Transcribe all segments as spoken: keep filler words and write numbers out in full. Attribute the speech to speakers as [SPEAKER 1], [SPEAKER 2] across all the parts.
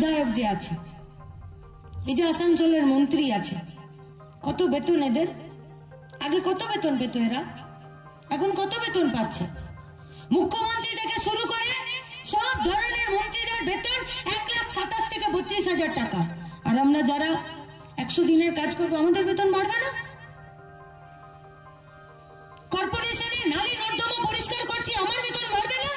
[SPEAKER 1] বিধায়ক যে আছে, এই যে আসানসোলের মন্ত্রী আছে, কত বেতন এদের? আগে কত বেতন পেত এরা, এখন কত বেতন পাচ্ছে? মুখ্যমন্ত্রী থেকে শুরু করে সব ধরনের মন্ত্রীদের বেতন এক লাখ সাতাশ থেকে বত্রিশ হাজার টাকা। আর আমরা যারা একশো দিনের কাজ করবো আমাদের বেতন বাড়বে না? কর্পোরেশনে নালী নর্দমা পরিষ্কার করছি, আমার বেতন বাড়বে না?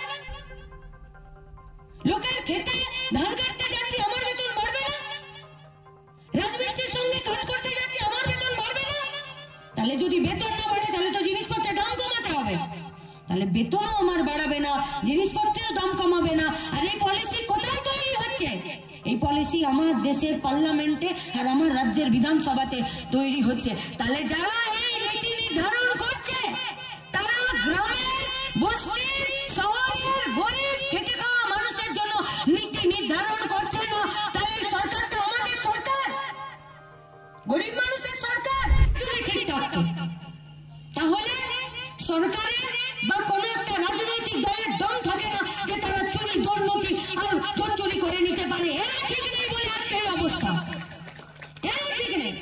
[SPEAKER 1] লোকের খেতে ধান কাটতে যাচ্ছি, আমার বেতন বাড়বে না? রাজমিস্ত্রির সঙ্গে কাজ করতে যাচ্ছি, আমার বেতন বাড়বে না? তাহলে যদি বেতন না বাড়ে তাহলে তো জিনিসপত্রের দাম কমাতে হবে। তাহলে বেতনও আমার বাড়াবে না, জিনিসপত্রের দাম কমাবে না। আর এই পলিসি কোথায় তৈরি হচ্ছে? এই পলিসি আমার দেশের পার্লামেন্টে আর আমার রাজ্যের বিধানসভাতে তৈরি হচ্ছে। তাহলে যারা এই নীতি নির্ধারণ করছে তারা গ্রামের, বস্তির, শহরের গরিব খেটে খাওয়া মানুষের জন্য নীতি নির্ধারণ করছে না। তাহলে সরকারটা আমাদের সরকার, গরিব মানুষের সরকার যদি ঠিক থাকতো তাহলে সরকারের বা কোন একটা রাজনৈতিক দলের দম থাকে না যে তারা চুরি দুর্নীতি আর জোর চুরি করে নিতে পারে। এরা ঠিক নেই বলে আজকে এই অবস্থা, এরা ঠিক নেই।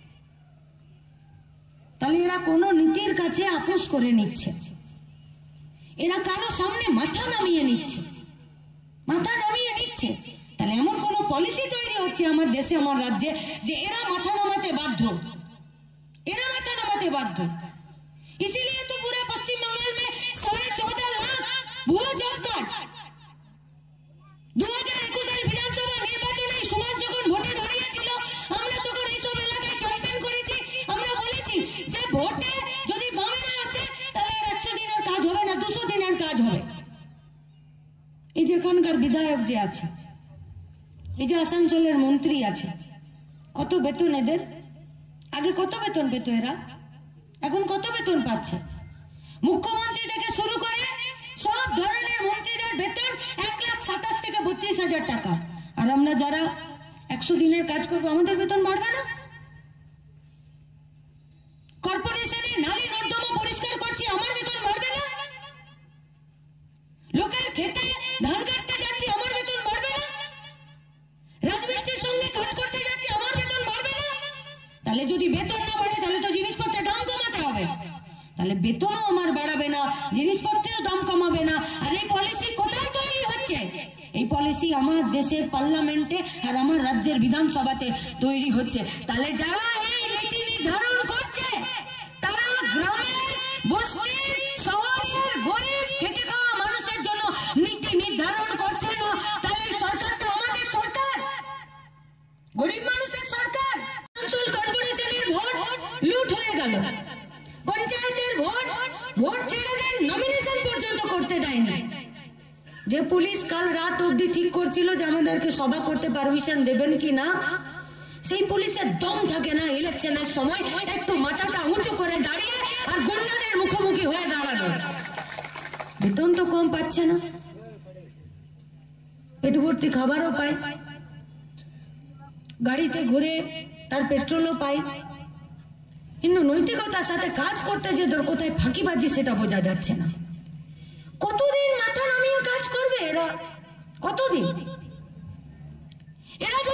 [SPEAKER 1] তাহলে এরা কোন নীতির কাছে আপোষ করে নিচ্ছে, এরা কারো সামনে মাথা নামিয়ে নিচ্ছে, মাথা নামিয়ে নিচ্ছে। তাহলে এমন কোন পলিসি তৈরি হচ্ছে আমার দেশে, আমার রাজ্যে, যে এরা মাথা নামাতে বাধ্য, এরা মাথা নামাতে বাধ্য। इसीलिए तो पूरा पश्चिम बंगाल में साढ़े चौदह लाख भुआ जॉब कार्ड दो हजार एकुश विधानसभा निर्वाचन सुभाष যখন ভোটে দাঁড়িয়েছিল আমরা তখন এইসব এলাকায় ক্যাম্পেইন করেছি। আমরা বলেছি যে ভোটে যদি বামে না আসে তাহলে একশো দিনের কাজ হবে না, দুশো দিনের কাজ হবে। এই যে এখানকার বিধায়ক যে আছে, এই যে আসানসোলের মন্ত্রী আছে, কত বেতন এদের? আগে কত বেতন পেত এরা, এখন কত বেতন পাচ্ছে? মুখ্যমন্ত্রী থেকে শুরু করে সব ধরনের মন্ত্রীদের বেতন এক লাখ সাতাশ থেকে বত্রিশ হাজার টাকা। আর আমরা যারা একশো দিনের কাজ করবো আমাদের বেতন বাড়বে না? কর্পোরেশনে নালী নর্দমা পরিষ্কার করছি, আমার বেতন বাড়বে না? লোকের খেতে ধান কাটতে যাচ্ছি, আমার বেতন বাড়বে না? রাজমিস্ত্রির সঙ্গে কাজ করতে যাচ্ছি, আমার বেতন বাড়বে না? তাহলে যদি বেতন না বাড়ে তাহলে তো জিনিসপত্রের দাম কমাতে হবে। তাহলে বেতনও আমার বাড়াবে না, জিনিসপত্রের দাম কমাবে না। আর এই পলিসি কোথায় তৈরি হচ্ছে? এই পলিসি আমার দেশের পার্লামেন্টে আর আমার রাজ্যের বিধানসভাতে তৈরি হচ্ছে। তাহলে যারা এই নীতি নির্ধারণ করছে তারা গ্রামের, বস্তির, শহরের গরিব খেটে খাওয়া মানুষের জন্য নীতি নির্ধারণ করছে না। তাহলে সরকারটা আমাদের সরকার, গরিব মানুষের সরকার। কর্পোরেশনের ভোট লুট হয়ে গেল, পঞ্চায়েতের ভোট ভোট ছেড়ে দেন, নমিনেশন পর্যন্ত করতে দেয়নি। যে পুলিশ কাল রাত অবধি ঠিক করছিল যে আমাদেরকে সভা করতে পারমিশন দেবেন কি না, সেই পুলিশের দম থাকে না ইলেকশনের সময় একটু মাথাটা উঁচু করে দাঁড়িয়ে আর গুন্ডাদের মুখোমুখি হয়ে দাঁড়ানো। বেতন তো কম পাচ্ছে না, পেট ভর্তি খাবারও পায়, গাড়িতে ঘুরে তার পেট্রোলও পায়, কিন্তু নৈতিকতার সাথে কাজ করতে যে তোর কোথায় ফাঁকিবাজি সেটা বোঝা যাচ্ছে না। কতদিন মাথা নামিয়ে কাজ করবে এরা, কতদিন? এরা